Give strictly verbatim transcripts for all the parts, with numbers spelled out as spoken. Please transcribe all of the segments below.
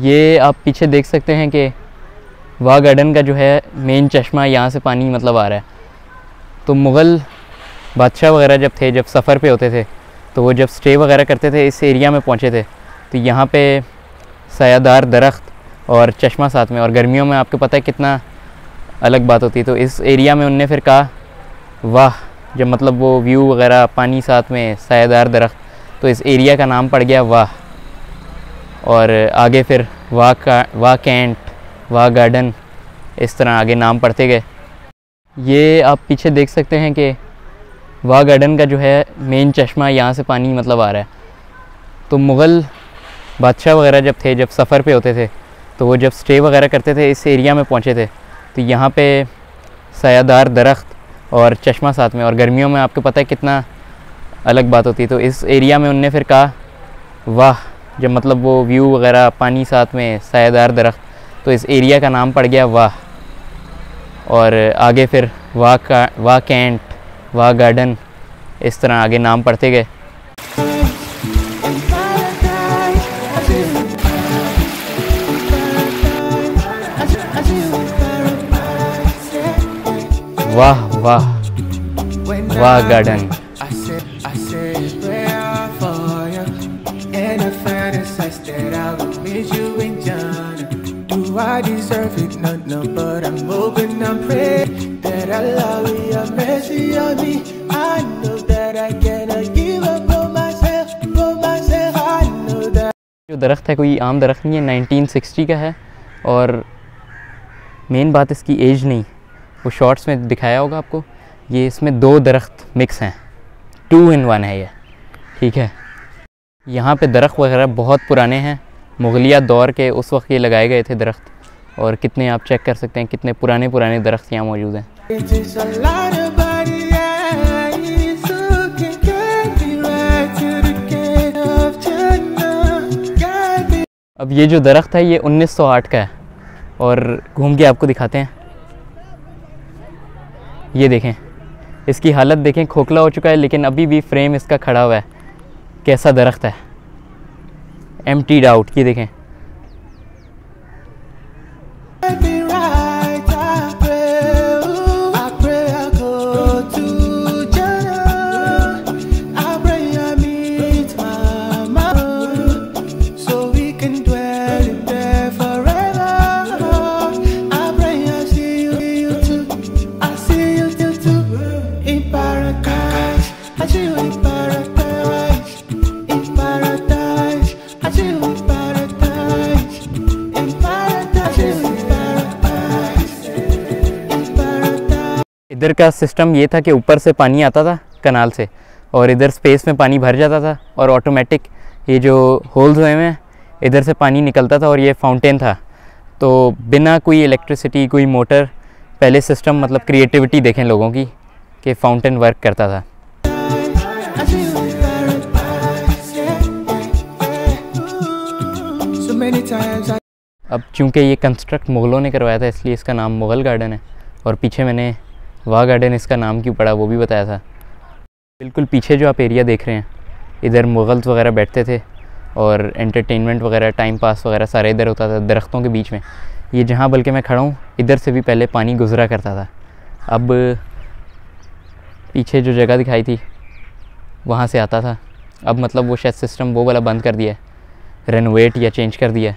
ये आप पीछे देख सकते हैं कि वाह गार्डन का जो है मेन चश्मा, यहाँ से पानी मतलब आ रहा है। तो मुग़ल बादशाह वगैरह जब थे, जब सफ़र पे होते थे, तो वो जब स्टे वगैरह करते थे इस एरिया में पहुँचे थे, तो यहाँ पे सायादार दरख्त और चश्मा साथ में, और गर्मियों में आपको पता है कितना अलग बात होती है। तो इस एरिया में उनने फिर कहा वाह, जब मतलब वो व्यू वगैरह, पानी साथ में, सायादार दरख्त, तो इस एरिया का नाम पड़ गया वाह। और आगे फिर वाह का वाह कैंट, वाह गार्डन, इस तरह आगे नाम पढ़ते गए। ये आप पीछे देख सकते हैं कि वाह गार्डन का जो है मेन चश्मा, यहाँ से पानी मतलब आ रहा है। तो मुग़ल बादशाह वगैरह जब थे, जब सफ़र पे होते थे, तो वो जब स्टे वगैरह करते थे इस एरिया में पहुँचे थे, तो यहाँ पे सायादार दरख्त और चश्मा साथ में, और गर्मियों में आपको पता है कितना अलग बात होती है। तो इस एरिया में उनने फिर कहा वाह, जब मतलब वो व्यू वगैरह, पानी साथ में, सायादार दरख्त, तो इस एरिया का नाम पड़ गया वाह। और आगे फिर वाह का वाह कैंट, वाह गार्डन, इस तरह आगे नाम पढ़ते गए। वाह वाह वाह garden. I deserve it, no, no, but I'm hoping and praying that Allah will have mercy on me. I know that I cannot give up on myself, on myself. I know that. जो दरख्त है कोई आम दरख्त नहीं है, nineteen sixty का है, और मेन बात इसकी एज नहीं, वो शॉर्ट्स में दिखाया होगा आपको, ये इसमें दो दरख्त मिक्स हैं, टू इन वन है ये, ठीक है। यहाँ पे दरख्त वगैरह बहुत पुराने हैं, मुग़लिया दौर के उस वक्त ये लगाए गए थे दरख्त, और कितने आप चेक कर सकते हैं कितने पुराने पुराने दरख्त यहाँ मौजूद हैं। अब ये जो दरख्त है ये उन्नीस सौ आठ का है, और घूम के आपको दिखाते हैं। ये देखें, इसकी हालत देखें, खोखला हो चुका है, लेकिन अभी भी फ्रेम इसका खड़ा हुआ है। कैसा दरख्त है, एम्प्टीड आउट। ये देखें, इधर का सिस्टम ये था कि ऊपर से पानी आता था कनाल से, और इधर स्पेस में पानी भर जाता था, और ऑटोमेटिक ये जो होल्स हुए हैं इधर से पानी निकलता था, और ये फाउंटेन था। तो बिना कोई इलेक्ट्रिसिटी, कोई मोटर, पहले सिस्टम, मतलब क्रिएटिविटी देखें लोगों की कि फाउंटेन वर्क करता था। अब चूँकि ये कंस्ट्रक्ट मुग़लों ने करवाया था, इसलिए इसका नाम मुग़ल गार्डन है, और पीछे मैंने वाह गार्डन इसका नाम क्यों पड़ा वो भी बताया था। बिल्कुल पीछे जो आप एरिया देख रहे हैं, इधर मुग़ल्स वगैरह बैठते थे, और एंटरटेनमेंट वगैरह, टाइम पास वगैरह सारे इधर होता था, दरख्तों के बीच में। ये जहाँ बल्कि मैं खड़ा हूँ, इधर से भी पहले पानी गुज़रा करता था। अब पीछे जो जगह दिखाई थी वहाँ से आता था, अब मतलब वो शायद सिस्टम वो वाला बंद कर दिया है, रेनोवेट या चेंज कर दिया है।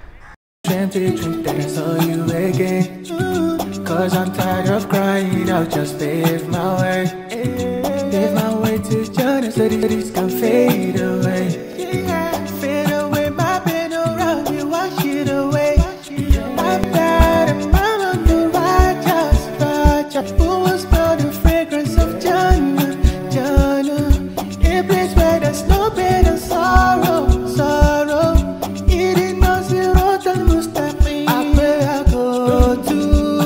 Cause I'm tired of crying out, just pave my way, pave my way to Jannah, so these can fade away, fade away, my pain around me, wash it away. I'm bad and I'm on the righteous, righteous. Who will smell the fragrance of Jannah, Jannah, a place where there's no pain and sorrow, sorrow. Eating no zirot al-mustaqim, I pray I go to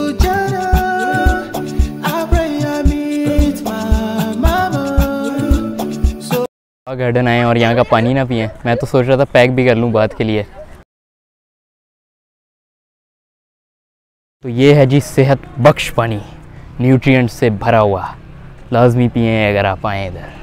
garden आए और यहाँ का पानी ना पिए। मैं तो सोच रहा था पैक भी कर लूँ बात के लिए। तो ये है जी सेहत बख्श पानी, न्यूट्रिएंट्स से भरा हुआ, लाजमी पिए अगर आप आएँ इधर।